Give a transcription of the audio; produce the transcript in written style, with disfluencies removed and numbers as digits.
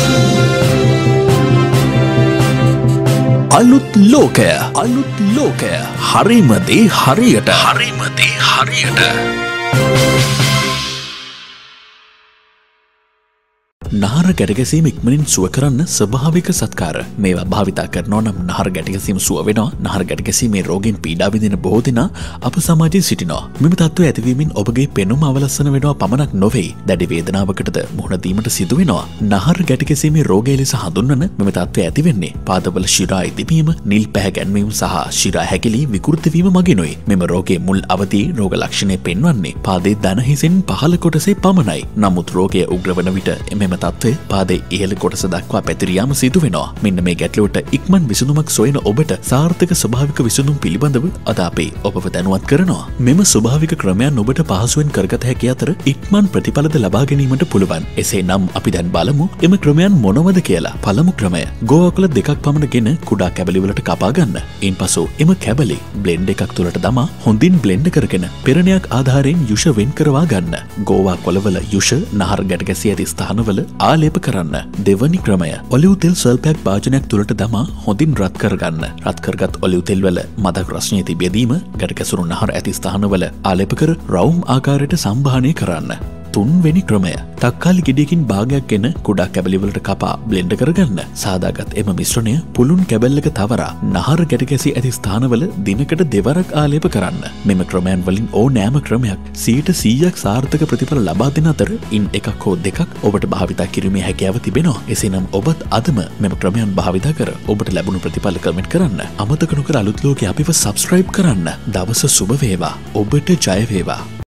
අලුත් ලෝකය හරිම දේ හරියට නහර ගැටගැසීම ඉක්මනින් සුව කරන්න ස්වභාවික සත්කාර මේවා භාවිතා කරනවා නම් නහර ගැටගැසීම සුව වෙනවා. නහර ගැටගැසීමේ රෝගීන් පීඩා විඳින බොහෝ දෙනා අප සමාජයේ සිටිනවා. මෙම තත්ත්වය ඇතිවීමෙන් ඔබගේ පෙනුම අවලස්සන වෙනවා පමණක් නොවේ, දැඩි වේදනාවකටද මුහුණ දීමට සිදු වෙනවා. නහර ගැටගැසීමේ රෝගය ලෙස හඳුන්වන මෙම තත්ත්වය ඇති වෙන්නේ පාදවල ශිරා ඉදිමීම, නිල් පැහැ ගැන්වීම සහ ශිරා හැකිලි විකෘති වීම මගිනුයි. මෙම රෝගයේ මුල් අවධියේ රෝග ලක්ෂණය පෙන්වන්නේ පාදයේ දන හිසෙන් පහළ කොටසේ පමණයි. නමුත් රෝගය උග්‍ර වන විට මෙම තත්ත්වය පාදයේ ඉහළ කොටස දක්වා පැතිර යාම සිදු වෙනවා. මෙන්න මේ ගැටලුවට ඉක්මන් විසඳුමක් සොයන ඔබට සාර්ථක ස්වභාවික විසඳුම් පිළිබඳව අද අපි ඔබව දැනුවත් කරනවා. මෙම ස්වභාවික ක්‍රමයන් ඔබට පහසුවෙන් කරගත හැකි අතර ඉක්මන් ප්‍රතිඵලද ලබා ගැනීමට පුළුවන්. එසේනම් අපි දැන් බලමු එම ක්‍රමයන් මොනවද කියලා. පළමු ක්‍රමය ගෝවාකුල 2ක් පමණගෙන කුඩා කැබලි වලට කපා ගන්න. ඉන්පසු එම කැබලි බ්ලෙන්ඩ් එකක් තුලට දමා හොඳින් බ්ලෙන්ඩ් කරගෙන පෙරණයක් ආධාරයෙන් යුෂ වෙන් කරවා ගන්න. ගෝවා කොළවල යුෂ නහර ගැට ගැසී ඇති ස්ථානවල ආලේප කරන්න. දෙවනි ක්‍රමය ඔලිව් තෙල් ස්වල්පයක් භාජනයක් තුලට දමා හොඳින් රත් කරගන්න. රත් කරගත් ඔලිව් තෙල් වල මදක් රසණිය තිබෙදීම ගැට ගැසුණු නහර ඇති ස්ථානවල ආලේප කර රවුම් ආකාරයට සම්භාහනය කරන්න. තුන්වෙනි ක්‍රමය තක්කාලි ගෙඩියකින් භාගයක් ගෙන කුඩා කැබලි වලට කපා බ්ලෙන්ඩ් කරගන්න. සාදාගත් එම මිශ්‍රණය පුළුන් කැබල්ලක තවරා නහර ගැට ගැසී ඇති ස්ථානවල දිනකට දෙවරක් ආලේප කරන්න. මෙම ක්‍රමයන් වලින් ඕනෑම ක්‍රමයක් 100% සාර්ථක ප්‍රතිඵල ලබා දෙන අතර ඉන් එකක් හෝ දෙකක් ඔබට භාවිතා කිරීමේ හැකියාව තිබෙනවා. එසේනම් ඔබත් අදම මෙම ක්‍රමයන් භාවිතා කර ඔබට ලැබුණු ප්‍රතිඵල කමෙන්ට් කරන්න. අමතක නොකර අලුත් ලෝකයේ අපිව සබ්ස්ක්‍රයිබ් කරන්න. දවස සුබ වේවා. ඔබට ජය වේවා.